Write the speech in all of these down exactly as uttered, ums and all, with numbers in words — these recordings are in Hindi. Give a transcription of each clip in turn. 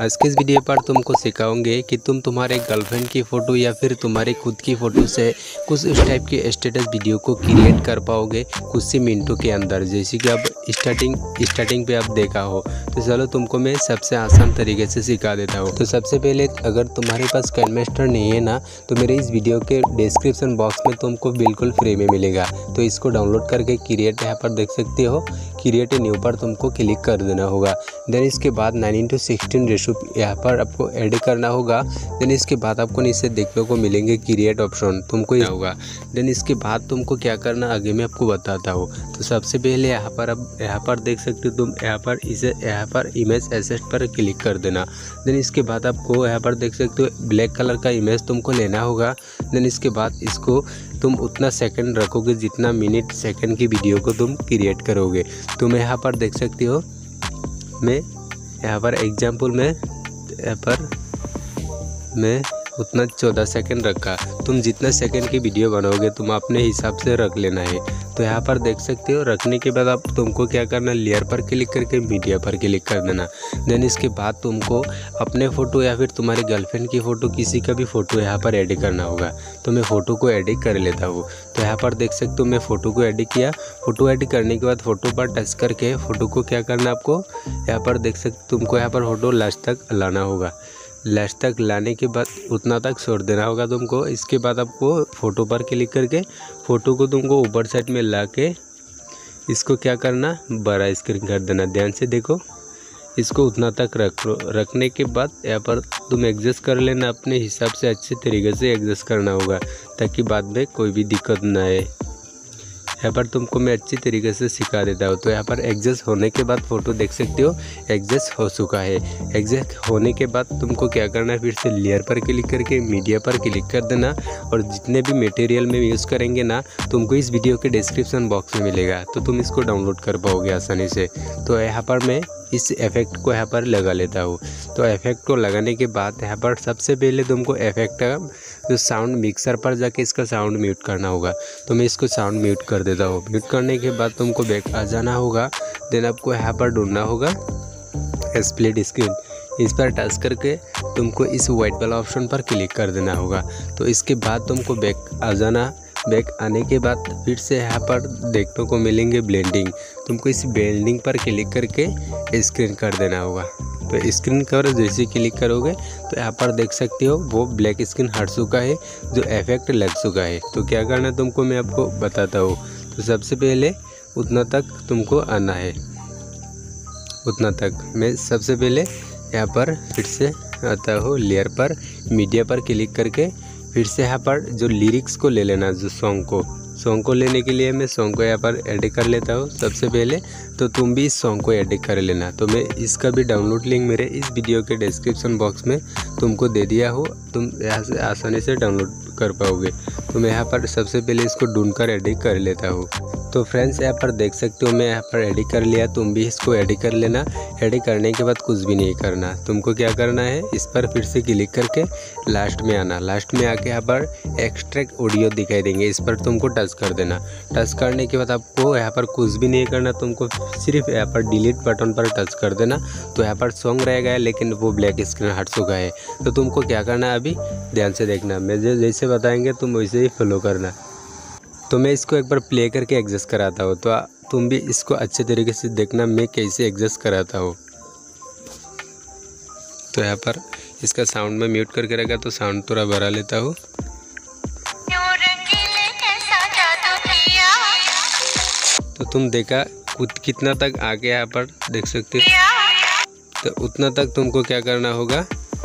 आज के इस वीडियो पर तुमको सिखाऊंगे कि तुम तुम्हारे गर्लफ्रेंड की फ़ोटो या फिर तुम्हारे खुद की फ़ोटो से कुछ इस टाइप के स्टेटस वीडियो को क्रिएट कर पाओगे कुछ ही मिनटों के अंदर, जैसे कि अब स्टार्टिंग स्टार्टिंग पे आप देखा हो। तो चलो तुमको मैं सबसे आसान तरीके से सिखा देता हूँ। तो सबसे पहले अगर तुम्हारे पास काइनमास्टर नहीं है ना, तो मेरे इस वीडियो के डिस्क्रिप्शन बॉक्स में तुमको बिल्कुल फ्री में मिलेगा। तो इसको डाउनलोड करके क्रिएट यहाँ पर देख सकते हो, क्रिएट न्यू पर तुमको क्लिक कर देना होगा। देन इसके बाद नाइन इंटू सिक्सटीन रेशो यहाँ पर आपको ऐड करना होगा। देन इसके बाद आपको नीचे देखने को मिलेंगे क्रिएट ऑप्शन, तुमको ये होगा। देन इसके बाद तुमको क्या करना आगे मैं आपको बताता हूँ। तो सबसे पहले यहाँ पर अब यहाँ पर देख सकते हो तुम, यहाँ पर इसे यहाँ पर इमेज एसेट पर क्लिक कर देना। देन इसके बाद आपको यहाँ पर देख सकते हो ब्लैक कलर का इमेज तुमको लेना होगा। देन इसके बाद इसको तुम उतना सेकंड रखोगे जितना मिनट सेकंड की वीडियो को तुम क्रिएट करोगे। तो मैं यहाँ पर देख सकते हो, मैं यहाँ पर एग्जाम्पल में यहाँ पर मैं उतना चौदह सेकंड रखा। तुम जितना सेकंड की वीडियो बनाओगे तुम अपने हिसाब से रख लेना है। तो यहाँ पर देख सकते हो, रखने के बाद आप तुमको क्या करना, लेयर पर क्लिक करके मीडिया पर क्लिक कर देना। देन इसके बाद तुमको अपने फ़ोटो या फिर तुम्हारे गर्लफ्रेंड की फ़ोटो, किसी का भी फ़ोटो यहाँ पर एडिट करना होगा। तो मैं फ़ोटो को एडिट कर लेता हूँ। तो यहाँ पर देख सकते हो मैं फ़ोटो को एडिट किया। फ़ोटो एडिट करने के बाद फ़ोटो पर टच करके फ़ोटो को क्या करना आपको, यहाँ पर देख सकते तुमको यहाँ पर फ़ोटो लास्ट तक लाना होगा। लास्ट तक लाने के बाद उतना तक छोड़ देना होगा तुमको। इसके बाद आपको फ़ोटो पर क्लिक करके फ़ोटो को तुमको ऊपर साइड में ला के इसको क्या करना, बड़ा स्क्रीन कर देना। ध्यान से देखो, इसको उतना तक रख रखने के बाद यहाँ पर तुम एडजस्ट कर लेना। अपने हिसाब से अच्छे तरीके से एडजस्ट करना होगा ताकि बाद में कोई भी दिक्कत ना आए। यहाँ पर तुमको मैं अच्छी तरीके से सिखा देता हूँ। तो यहाँ पर एडजस्ट होने के बाद फ़ोटो देख सकते हो एडजस्ट हो चुका है। एडजस्ट होने के बाद तुमको क्या करना है, फिर से लेयर पर क्लिक करके मीडिया पर क्लिक कर देना। और जितने भी मटेरियल में यूज़ करेंगे ना, तुमको इस वीडियो के डिस्क्रिप्शन बॉक्स में मिलेगा, तो तुम इसको डाउनलोड कर पाओगे आसानी से। तो यहाँ पर मैं इस इफेक्ट को यहाँ पर लगा लेता हूँ। तो इफेक्ट को लगाने के बाद यहाँ पर सबसे पहले तुमको इफेक्ट का जो साउंड मिक्सर पर जाके इसका साउंड म्यूट करना होगा। तो मैं इसको साउंड म्यूट कर देता हूँ। म्यूट करने के बाद तुमको बैक आ जाना होगा। देन आपको यहाँ पर ढूंढना होगा स्प्लिट स्क्रीन, इस पर टच करके तुमको इस वाइट वाला ऑप्शन पर क्लिक कर देना होगा। तो इसके बाद तुमको बैक आ जाना। बैक आने के बाद फिर से यहाँ पर देखने को मिलेंगे ब्लेंडिंग, तुमको इस ब्लेंडिंग पर क्लिक करके स्क्रीन कर देना होगा। तो स्क्रीन कर जैसे क्लिक करोगे तो यहाँ पर देख सकते हो वो ब्लैक स्क्रीन हट चुका है, जो इफेक्ट लग चुका है। तो क्या करना है तुमको मैं आपको बताता हूँ। तो सबसे पहले उतना तक तुमको आना है, उतना तक मैं सबसे पहले यहाँ पर फिर से आता हूँ। लेयर पर मीडिया पर क्लिक करके फिर से यहाँ पर जो लिरिक्स को ले लेना, जो सॉन्ग को सॉन्ग को लेने के लिए मैं सॉन्ग को यहाँ पर एडिट कर लेता हूँ सबसे पहले। तो तुम भी इस सॉन्ग को एडिट कर लेना। तो मैं इसका भी डाउनलोड लिंक मेरे इस वीडियो के डिस्क्रिप्शन बॉक्स में तुमको दे दिया हो, तुम यहाँ से आसानी से डाउनलोड कर पाओगे। तो मैं यहाँ पर सबसे पहले इसको ढूंढकर एडिट कर लेता हूँ। तो फ्रेंड्स यहाँ पर देख सकते हो मैं यहाँ पर एडिट कर लिया, तुम भी इसको एडिट कर लेना। एडिट करने के बाद कुछ भी नहीं करना, तुमको क्या करना है, इस पर फिर से क्लिक करके लास्ट में आना। लास्ट में आके यहाँ पर एक्सट्रैक्ट ऑडियो दिखाई देंगे, इस पर तुमको टच कर देना। टच करने के बाद आपको यहाँ पर कुछ भी नहीं करना, तुमको सिर्फ यहाँ पर डिलीट बटन पर टच कर देना। तो यहाँ पर सॉन्ग रह गया लेकिन वो ब्लैक स्क्रीन हट चुका है। तो तुमको क्या करना है, अभी ध्यान से देखना, मैं जैसे बताएंगे तुम वैसे ही फॉलो करना। तो मैं इसको एक बार प्ले करके एडजस्ट कराता हूँ, तो तुम भी इसको अच्छे तरीके से देखना मैं कैसे एडजस्ट कराता हूँ। तो यहाँ पर इसका साउंड में म्यूट करके रखा, तो साउंड थोड़ा बढ़ा लेता हूँ। तो तुम देखा कितना तक आगे यहाँ पर देख सकते हो। तो उतना तक तुमको क्या करना होगा,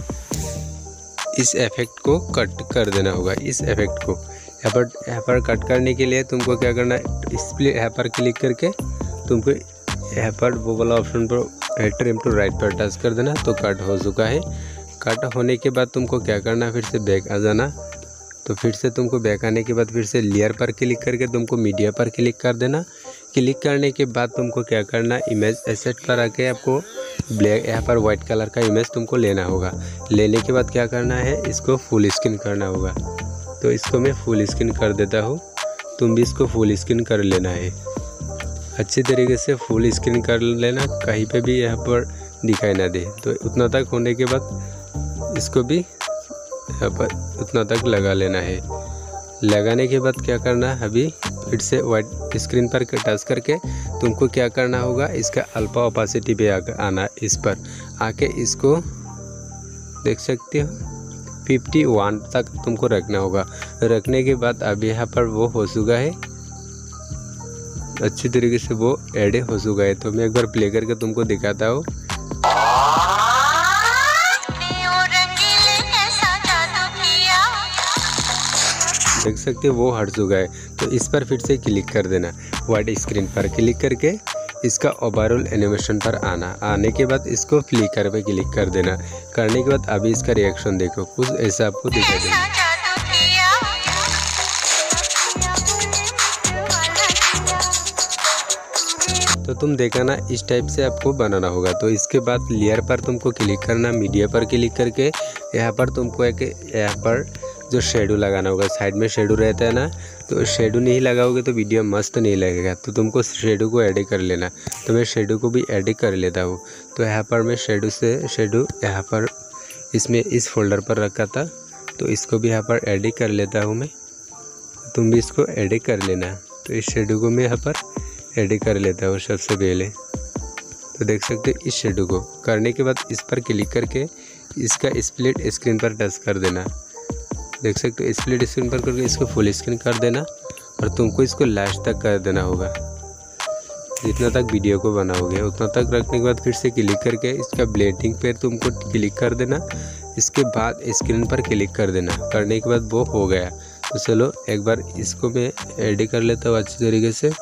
इस इफेक्ट को कट कर देना होगा। इस इफेक्ट को यहाँ पर यहाँ पर कट करने के लिए तुमको क्या करना है, स्प्लिट यहाँ पर क्लिक करके तुमको यहाँ पर वो वाला ऑप्शन पर ट्रिम टू राइट पर टच कर देना। तो कट हो चुका है। कट होने के बाद तुमको क्या करना, फिर से बैक आ जाना। तो फिर से तुमको बैक आने के बाद फिर से लेयर पर क्लिक करके तुमको मीडिया पर क्लिक कर देना। क्लिक करने के बाद तुमको क्या करना, इमेज एसेट पर आके आपको ब्लैक यहाँ पर वाइट कलर का इमेज तुमको लेना होगा। लेने के बाद क्या करना है, इसको फुल स्क्रीन करना होगा। तो इसको मैं फुल स्क्रीन कर देता हूँ, तुम भी इसको फुल स्क्रीन कर लेना है। अच्छी तरीके से फुल स्क्रीन कर लेना, कहीं पे भी यहाँ पर दिखाई ना दे। तो उतना तक होने के बाद इसको भी यहाँ पर उतना तक लगा लेना है। लगाने के बाद क्या करना है, अभी फिर से वाइट स्क्रीन पर टच करके तुमको क्या करना होगा, इसका अल्फा ओपेसिटी पे आना, इस पर आके इसको देख सकते हो इक्यावन तक तुमको रखना होगा। रखने के बाद अब यहाँ पर वो हो चुका है, अच्छी तरीके से वो ऐड हो चुका है। तो मैं एक बार प्ले करके तुमको दिखाता हूँ। देख सकते हो वो हट चुका है। तो इस पर फिर से क्लिक कर देना, वाइट स्क्रीन पर क्लिक करके इसका ओवरऑल एनिमेशन पर आना। आने के बाद इसको फ्लिकर पे क्लिक कर देना। करने के बाद अभी इसका रिएक्शन देखो, कुछ ऐसा आपको दिखाई देगा। तो तुम देखा ना, इस टाइप से आपको बनाना होगा। तो इसके बाद लेयर पर तुमको क्लिक करना, मीडिया पर क्लिक करके यहाँ पर तुमको एक यहाँ पर जो शेडो लगाना होगा। साइड में शेडो रहता है ना, तो शेडो नहीं लगाओगे तो वीडियो मस्त नहीं लगेगा। तो तुमको शेडो को ऐड कर लेना। तो मैं शेडो को भी ऐड कर लेता हूँ। तो यहाँ पर मैं शेडो से शेडो यहाँ पर इसमें इस फोल्डर पर रखा था, तो इसको भी यहाँ पर ऐड कर लेता हूँ मैं। तुम भी इसको ऐड कर लेना। तो इस शेडो को मैं यहाँ पर ऐड कर लेता हूँ सबसे पहले। तो देख सकते इस शेडो को करने के बाद इस पर क्लिक करके इसका स्प्लिट स्क्रीन पर टच कर देना। देख सकते हो स्प्लिट स्क्रीन पर करके इसको फुल स्क्रीन कर देना और तुमको इसको लास्ट तक कर देना होगा। जितना तक वीडियो को बनाओगे उतना तक रखने के बाद फिर से क्लिक करके इसका ब्लेंडिंग पे तुमको क्लिक कर देना। इसके बाद स्क्रीन पर क्लिक कर देना। करने के बाद वो हो गया। तो चलो एक बार इसको मैं ऐड कर लेता हूँ अच्छी तरीके से।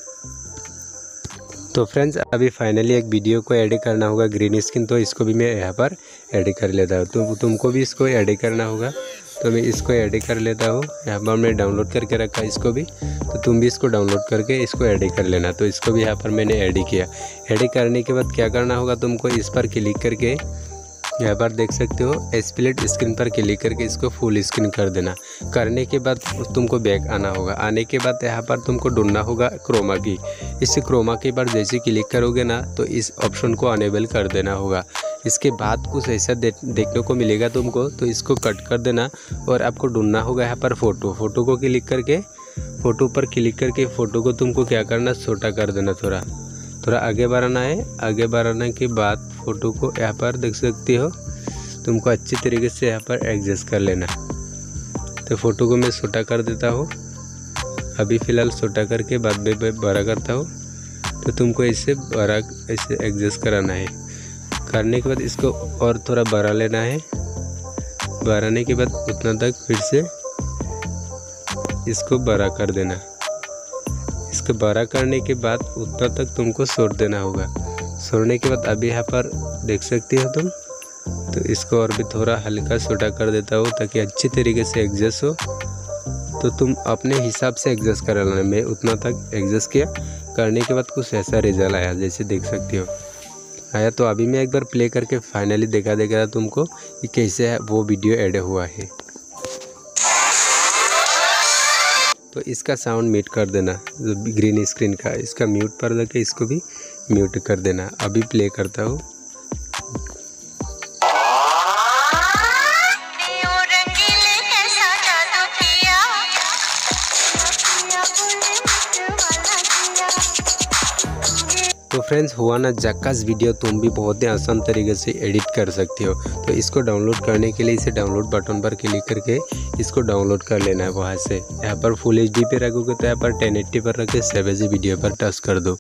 तो फ्रेंड्स अभी फाइनली एक वीडियो को ऐड करना होगा ग्रीन स्क्रीन, तो इसको भी मैं यहाँ पर ऐड कर लेता हूँ। तो तुमको भी इसको ऐड करना होगा। तो मैं इसको ऐड कर लेता हूँ। यहाँ पर मैं डाउनलोड करके रखा इसको भी, तो तुम भी इसको डाउनलोड करके इसको ऐड कर लेना। तो इसको भी यहाँ पर मैंने ऐड किया। ऐड करने के बाद क्या करना होगा, तुमको इस पर क्लिक करके यहाँ पर देख सकते हो स्प्लिट स्क्रीन पर क्लिक करके इसको फुल स्क्रीन कर देना। करने के बाद तुमको बैक आना होगा। आने के बाद यहाँ पर तुमको ढूंढना होगा क्रोमा की। इस क्रोमा की पर जैसे क्लिक करोगे ना, तो इस ऑप्शन को अनेबल कर देना होगा। इसके बाद कुछ ऐसा दे, देखने को मिलेगा तुमको। तो इसको कट कर देना और आपको ढूंढना होगा यहाँ पर फ़ोटो। फ़ोटो को क्लिक करके फ़ोटो पर क्लिक करके फ़ोटो को तुमको क्या करना, छोटा कर देना। थोड़ा थोड़ा आगे बढ़ाना है। आगे बढ़ाने के बाद फ़ोटो को यहाँ पर देख सकते हो, तुमको अच्छी तरीके से यहाँ पर एडजस्ट कर लेना। तो फ़ोटो को मैं छोटा कर देता हूँ। अभी फ़िलहाल छोटा करके बाद में बड़ा करता हूँ। तो तुमको ऐसे बड़ा ऐसे एडजस्ट कराना है। करने के बाद इसको और थोड़ा बढ़ा लेना है। बढ़ाने के बाद उतना तक फिर से इसको बड़ा कर देना। इसको बड़ा करने के बाद उतना तक तुमको छोड़ देना होगा। छोड़ने के बाद अभी यहाँ पर देख सकते हो तुम। तो इसको और भी थोड़ा हल्का छोटा कर देता हूँ ताकि अच्छी तरीके से एडजस्ट हो। तो तुम अपने हिसाब से एडजस्ट कर लेना। मैं उतना तक एडजस्ट किया। करने के बाद कुछ ऐसा रिजल्ट आया, जैसे देख सकते हो आया। तो अभी मैं एक बार प्ले करके फाइनली दिखा देगा तुमको कि कैसे है वो वीडियो ऐड हुआ है। तो इसका साउंड म्यूट कर देना, जो ग्रीन स्क्रीन का इसका म्यूट पर लगे इसको भी म्यूट कर देना। अभी प्ले करता हूँ। तो फ्रेंड्स हुआ ना जक्कास वीडियो। तुम भी बहुत ही आसान तरीके से एडिट कर सकते हो। तो इसको डाउनलोड करने के लिए इसे डाउनलोड बटन पर क्लिक करके इसको डाउनलोड कर लेना है वहाँ से। यहाँ पर फुल एच डी पे रखोगे तो यहाँ पर टेन एट्टी पर रखे सेव एज वीडियो पर टच कर दो।